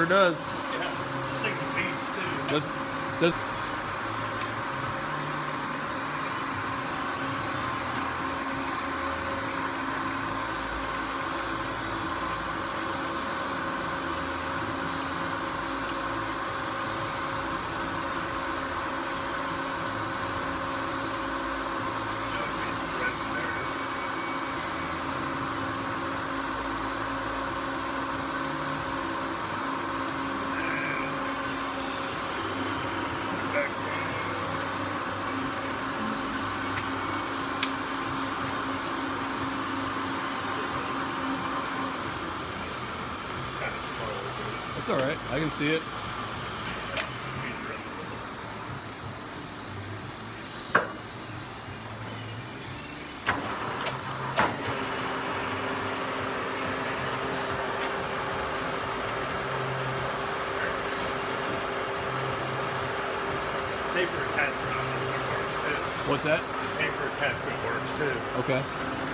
sure does. Yeah, this thing's a beast too. Does It's all right. I can see it. Taper attachment on this one works too. What's that? The taper attachment works too. Okay.